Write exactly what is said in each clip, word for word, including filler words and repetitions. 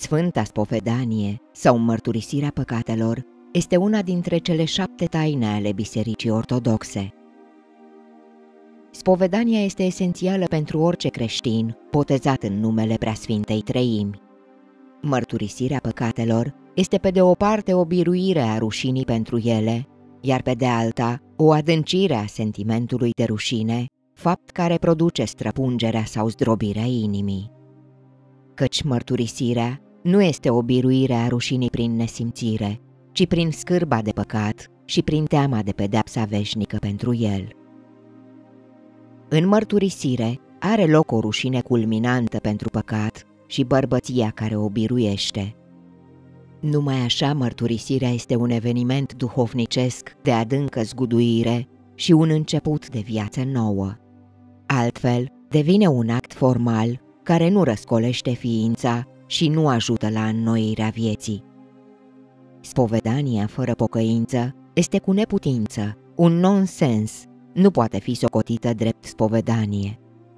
Sfânta spovedanie sau mărturisirea păcatelor este una dintre cele șapte taine ale Bisericii Ortodoxe. Spovedania este esențială pentru orice creștin botezat în numele Preasfintei Treimi. Mărturisirea păcatelor este pe de o parte o biruire a rușinii pentru ele, iar pe de alta o adâncire a sentimentului de rușine, fapt care produce străpungerea sau zdrobirea inimii. Căci mărturisirea nu este o biruire a rușinii prin nesimțire, ci prin scârba de păcat și prin teama de pedeapsa veșnică pentru el. În mărturisire are loc o rușine culminantă pentru păcat și bărbăția care o biruiește. Numai așa mărturisirea este un eveniment duhovnicesc de adâncă zguduire și un început de viață nouă. Altfel, devine un act formal care nu răscolește ființa și nu ajută la înnoirea vieții. Spovedania fără pocăință este cu neputință, un nonsens, nu poate fi socotită drept spovedanie.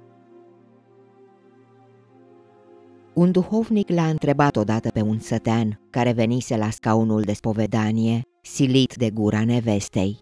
Un duhovnic l-a întrebat odată pe un sătean care venise la scaunul de spovedanie, silit de gura nevestei: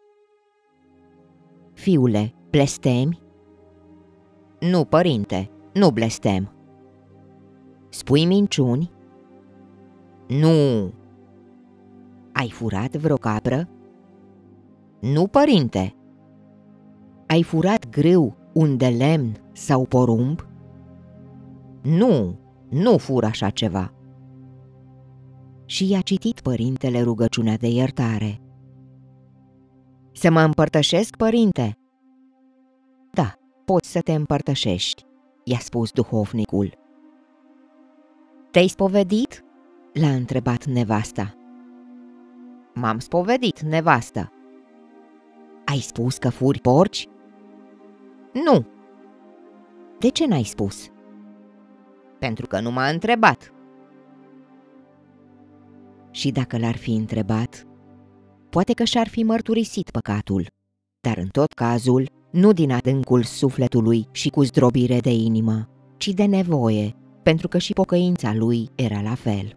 "Fiule, blestemi?" "Nu, părinte, nu blestem." "Spui minciuni?" "Nu." "Ai furat vreo capră?" "Nu, părinte." "Ai furat grâu, un de lemn sau porumb?" "Nu, nu fur așa ceva." Și i-a citit părintele rugăciunea de iertare. "Să mă împărtășesc, părinte?" "Da, poți să te împărtășești," i-a spus duhovnicul. "Te-ai spovedit?" l-a întrebat nevasta. "M-am spovedit, nevastă." "Ai spus că furi porci?" "Nu." "De ce n-ai spus?" "Pentru că nu m-a întrebat." Și dacă l-ar fi întrebat, poate că și-ar fi mărturisit păcatul, dar în tot cazul, nu din adâncul sufletului și cu zdrobire de inimă, ci de nevoie, pentru că și pocăința lui era la fel.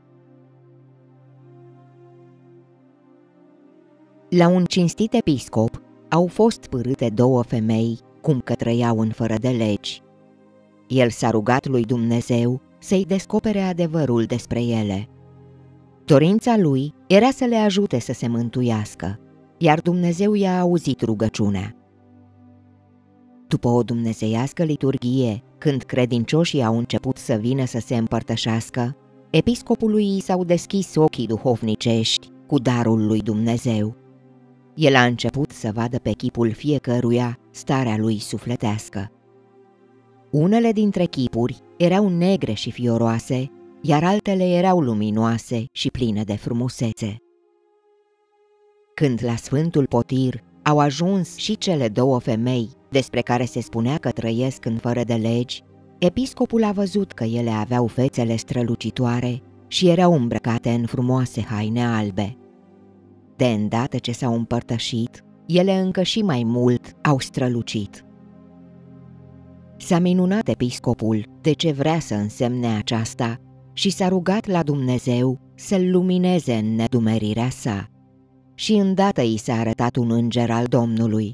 La un cinstit episcop au fost pârâte două femei cum că trăiau în fără de legi. El s-a rugat lui Dumnezeu să-i descopere adevărul despre ele. Dorința lui era să le ajute să se mântuiască, iar Dumnezeu i-a auzit rugăciunea. După o dumnezeiască liturghie, când credincioșii au început să vină să se împărtășească, episcopului i s-au deschis ochii duhovnicești cu darul lui Dumnezeu. El a început să vadă pe chipul fiecăruia starea lui sufletească. Unele dintre chipuri erau negre și fioroase, iar altele erau luminoase și pline de frumusețe. Când la Sfântul Potir au ajuns și cele două femei despre care se spunea că trăiesc în fără de legi, episcopul a văzut că ele aveau fețele strălucitoare și erau îmbrăcate în frumoase haine albe. De îndată ce s-au împărtășit, ele încă și mai mult au strălucit. S-a minunat episcopul de ce vrea să însemne aceasta și s-a rugat la Dumnezeu să-l lumineze în nedumerirea sa. Și îndată i s-a arătat un înger al Domnului.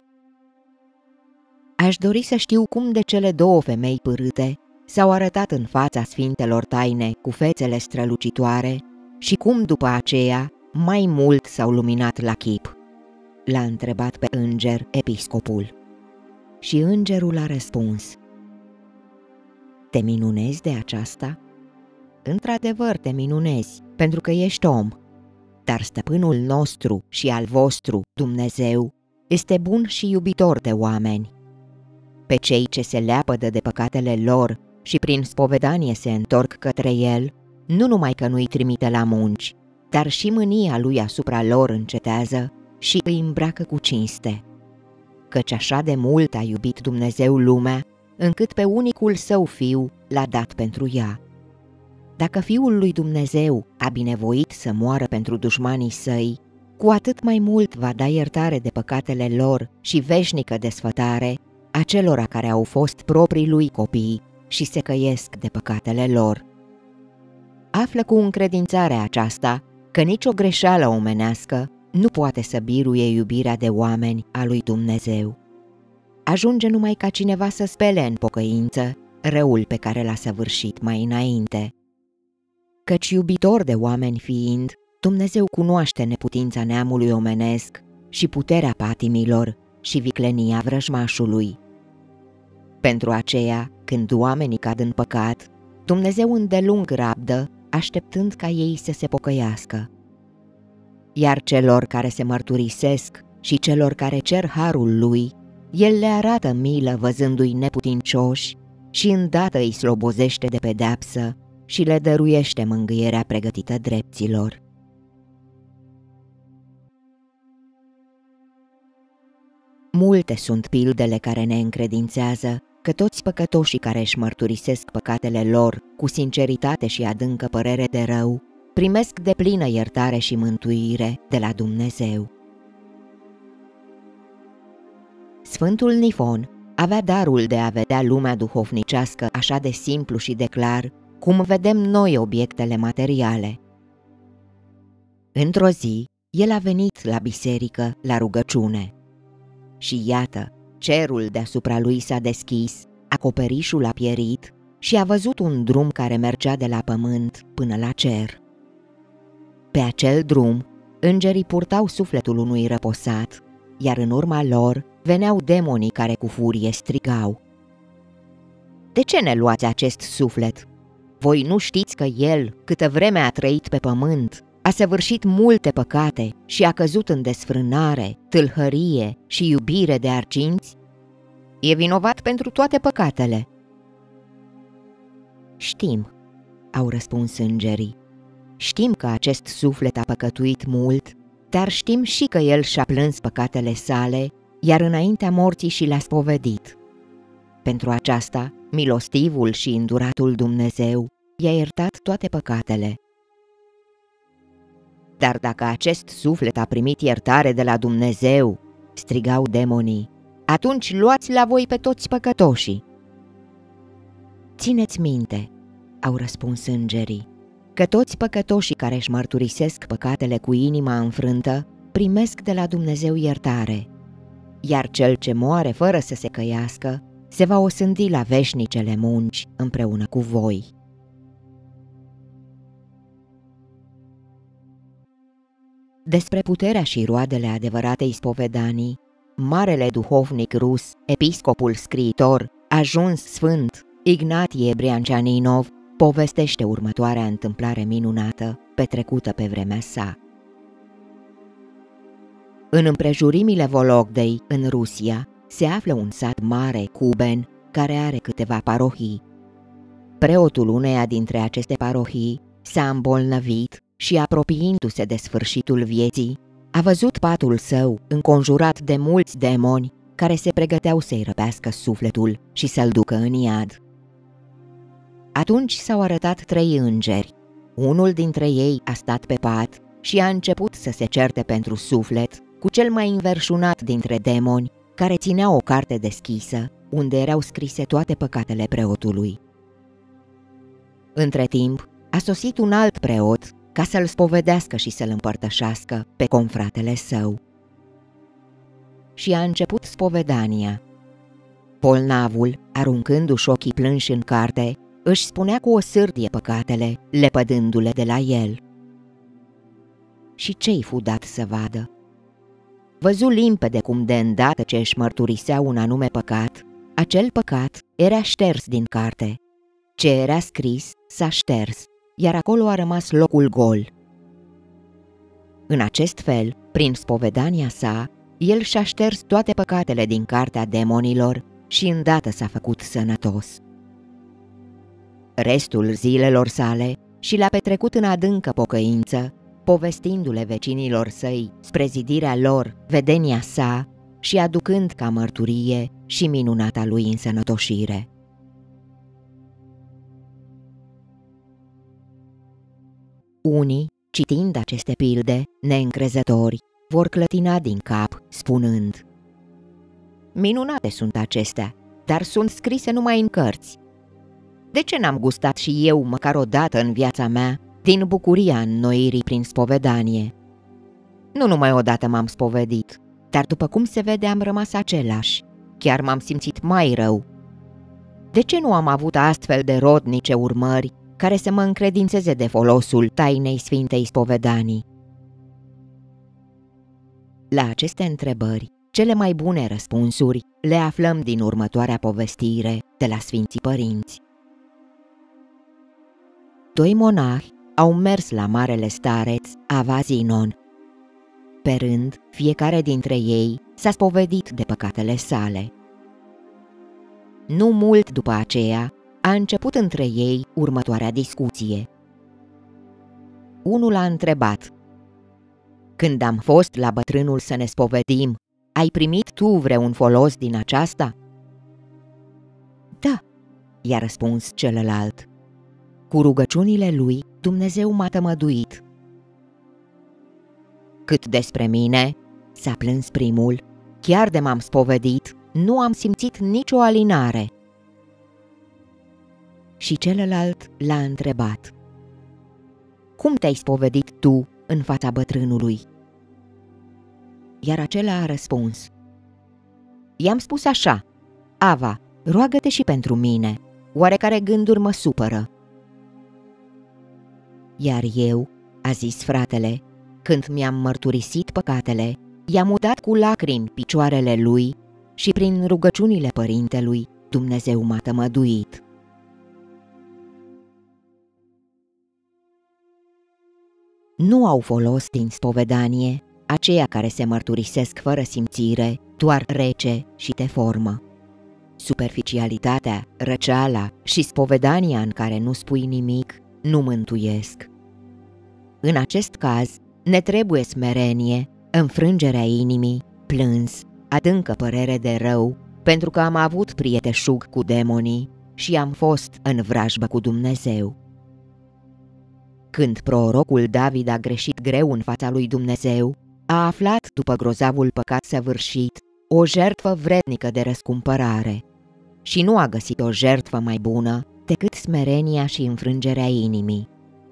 Aș dori să știu cum de cele două femei pârâte s-au arătat în fața sfintelor taine cu fețele strălucitoare și cum după aceea mai mult s-au luminat la chip. L-a întrebat pe înger episcopul. Și îngerul a răspuns: Te minunezi de aceasta? Într-adevăr te minunezi, pentru că ești om. Dar stăpânul nostru și al vostru, Dumnezeu, este bun și iubitor de oameni. Pe cei ce se leapădă de păcatele lor și prin spovedanie se întorc către el, nu numai că nu-i trimite la munci, dar și mânia lui asupra lor încetează și îi îmbracă cu cinste. Căci așa de mult a iubit Dumnezeu lumea, încât pe unicul său fiu l-a dat pentru ea. Dacă Fiul lui Dumnezeu a binevoit să moară pentru dușmanii săi, cu atât mai mult va da iertare de păcatele lor și veșnică desfătare acelora care au fost proprii lui copii și se căiesc de păcatele lor. află cu încredințare aceasta că nicio greșeală omenească nu poate să biruie iubirea de oameni a lui Dumnezeu. Ajunge numai ca cineva să spele în pocăință răul pe care l-a săvârșit mai înainte. Căci iubitor de oameni fiind, Dumnezeu cunoaște neputința neamului omenesc și puterea patimilor și viclenia vrăjmașului. Pentru aceea, când oamenii cad în păcat, Dumnezeu îndelung rabdă, așteptând ca ei să se pocăiască. Iar celor care se mărturisesc și celor care cer harul lui, El le arată milă văzându-i neputincioși și îndată îi slobozește de pedeapsă și le dăruiește mângâierea pregătită drepților. Multe sunt pildele care ne încredințează că toți păcătoșii care își mărturisesc păcatele lor cu sinceritate și adâncă părere de rău, primesc deplină iertare și mântuire de la Dumnezeu. Sfântul Nifon avea darul de a vedea lumea duhovnicească așa de simplu și de clar, cum vedem noi obiectele materiale. Într-o zi, el a venit la biserică la rugăciune. Și iată, cerul deasupra lui s-a deschis, acoperișul a pierit și a văzut un drum care mergea de la pământ până la cer. Pe acel drum, îngerii purtau sufletul unui răposat, iar în urma lor veneau demonii care cu furie strigau: „De ce ne luați acest suflet? Voi nu știți că el, câtă vreme a trăit pe pământ, a săvârșit multe păcate și a căzut în desfrânare, tâlhărie și iubire de arginți? E vinovat pentru toate păcatele." „Știm," au răspuns îngerii, „știm că acest suflet a păcătuit mult, dar știm și că el și-a plâns păcatele sale, iar înaintea morții și le-a spovedit. Pentru aceasta, milostivul și înduratul Dumnezeu i-a iertat toate păcatele." „Dar dacă acest suflet a primit iertare de la Dumnezeu," strigau demonii, „atunci luați la voi pe toți păcătoșii." „Țineți minte," au răspuns îngerii, „că toți păcătoșii care își mărturisesc păcatele cu inima înfrântă primesc de la Dumnezeu iertare, iar cel ce moare fără să se căiască se va osândi la veșnicele munci împreună cu voi." Despre puterea și roadele adevăratei spovedanii, marele duhovnic rus, episcopul scriitor, ajuns sfânt, Ignatie Briancianinov, povestește următoarea întâmplare minunată petrecută pe vremea sa. În împrejurimile Vologdei, în Rusia, se află un sat mare, Kuben, care are câteva parohii. Preotul uneia dintre aceste parohii s-a îmbolnăvit și, apropiindu-se de sfârșitul vieții, a văzut patul său înconjurat de mulți demoni care se pregăteau să-i răpească sufletul și să-l ducă în iad. Atunci s-au arătat trei îngeri. Unul dintre ei a stat pe pat și a început să se certe pentru suflet cu cel mai înverșunat dintre demoni, care ținea o carte deschisă, unde erau scrise toate păcatele preotului. Între timp, a sosit un alt preot ca să-l spovedească și să-l împărtășească pe confratele său. Și a început spovedania. Bolnavul, aruncându-și ochii plânși în carte, își spunea cu o sârdie păcatele, lepădându-le de la el. Și ce-i fu dat să vadă? Văzu limpede cum de îndată ce își mărturisea un anume păcat, acel păcat era șters din carte. Ce era scris s-a șters, iar acolo a rămas locul gol. În acest fel, prin spovedania sa, el și-a șters toate păcatele din cartea demonilor și îndată s-a făcut sănătos. Restul zilelor sale și l-a petrecut în adâncă pocăință, povestindu-le vecinilor săi spre zidirea lor vedenia sa și aducând ca mărturie și minunata lui însănătoșire. Unii, citind aceste pilde, neîncrezători, vor clătina din cap, spunând: „Minunate sunt acestea, dar sunt scrise numai în cărți. De ce n-am gustat și eu, măcar o dată în viața mea, din bucuria înnoirii prin spovedanie. Nu numai odată m-am spovedit, dar după cum se vede am rămas același. Chiar m-am simțit mai rău. De ce nu am avut astfel de rodnice urmări care să mă încredințeze de folosul tainei Sfintei Spovedanii? La aceste întrebări, cele mai bune răspunsuri le aflăm din următoarea povestire de la Sfinții Părinți. Doi monahi au mers la marele stareț Avazinon. Pe rând, fiecare dintre ei s-a spovedit de păcatele sale. Nu mult după aceea, a început între ei următoarea discuție. Unul a întrebat: "Când am fost la bătrânul să ne spovedim, ai primit tu vreun folos din aceasta?" "Da," i-a răspuns celălalt. "Cu rugăciunile lui, Dumnezeu m-a tămăduit." "Cât despre mine," s-a plâns primul, "chiar de m-am spovedit, nu am simțit nicio alinare." Și celălalt l-a întrebat: "Cum te-ai spovedit tu în fața bătrânului?" Iar acela a răspuns: "I-am spus așa: Ava, roagă-te și pentru mine, oarecare gânduri mă supără." "Iar eu," a zis fratele, "când mi-am mărturisit păcatele, i-am udat cu lacrimi picioarele lui și prin rugăciunile părintelui Dumnezeu m-a tămăduit." Nu au folos din spovedanie aceia care se mărturisesc fără simțire, doar rece și de formă. Superficialitatea, răceala și spovedania în care nu spui nimic nu mântuiesc. În acest caz, ne trebuie smerenie, înfrângerea inimii, plâns, adâncă părere de rău, pentru că am avut prieteșug cu demonii și am fost în vrajbă cu Dumnezeu. Când prorocul David a greșit greu în fața lui Dumnezeu, a aflat, după grozavul păcat săvârșit, o jertfă vrednică de răscumpărare și nu a găsit o jertfă mai bună decât smerenia și înfrângerea inimii.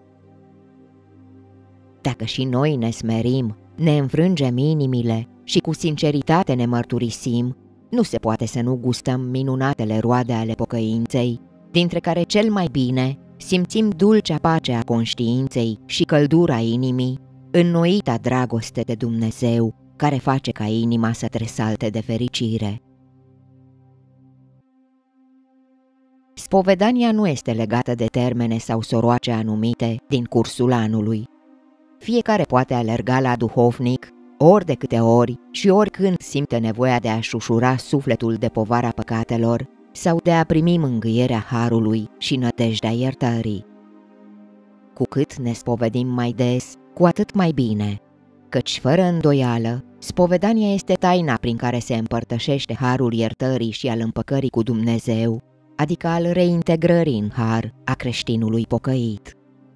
Dacă și noi ne smerim, ne înfrângem inimile și cu sinceritate ne mărturisim, nu se poate să nu gustăm minunatele roade ale pocăinței, dintre care cel mai bine simțim dulcea pace a conștiinței și căldura inimii, înnoita dragoste de Dumnezeu, care face ca inima să tresalte de fericire. Spovedania nu este legată de termene sau soroace anumite din cursul anului. Fiecare poate alerga la duhovnic ori de câte ori și oricând simte nevoia de a-și ușura sufletul de povara păcatelor sau de a primi mângâierea harului și nădejdea iertării. Cu cât ne spovedim mai des, cu atât mai bine, căci fără îndoială, spovedania este taina prin care se împărtășește harul iertării și al împăcării cu Dumnezeu, adică al reintegrării în har a creștinului pocăit.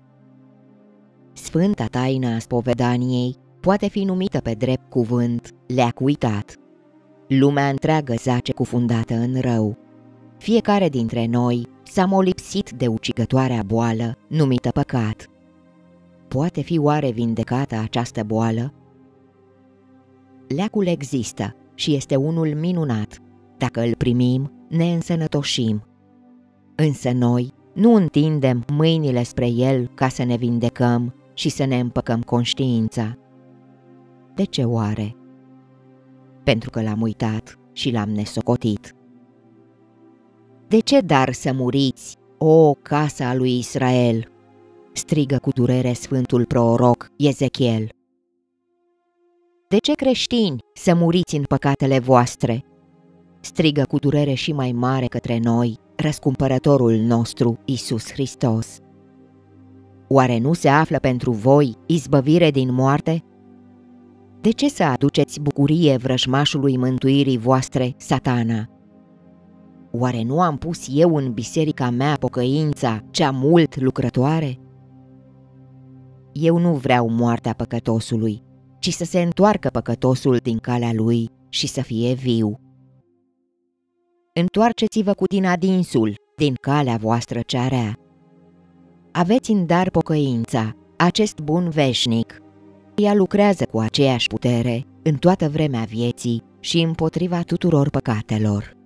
Sfânta taină a spovedaniei poate fi numită pe drept cuvânt leac uitat. Lumea întreagă zace cufundată în rău. Fiecare dintre noi s-a molipsit de ucigătoarea boală numită păcat. Poate fi oare vindecată această boală? Leacul există și este unul minunat. Dacă îl primim, ne însănătoșim. Însă noi nu întindem mâinile spre el ca să ne vindecăm și să ne împăcăm conștiința. De ce oare? Pentru că l-am uitat și l-am nesocotit. De ce dar să muriți, o casa lui Israel? Strigă cu durere sfântul proroc Ezechiel. De ce creștini să muriți în păcatele voastre? Strigă cu durere și mai mare către noi răscumpărătorul nostru Iisus Hristos. Oare nu se află pentru voi izbăvire din moarte? De ce să aduceți bucurie vrăjmașului mântuirii voastre, Satana? Oare nu am pus eu în biserica mea pocăința cea mult lucrătoare? Eu nu vreau moartea păcătosului, ci să se întoarcă păcătosul din calea lui și să fie viu. Întoarceți-vă cu din adinsul din calea voastră cea rea. Aveți în dar pocăința, acest bun veșnic. Ea lucrează cu aceeași putere în toată vremea vieții și împotriva tuturor păcatelor.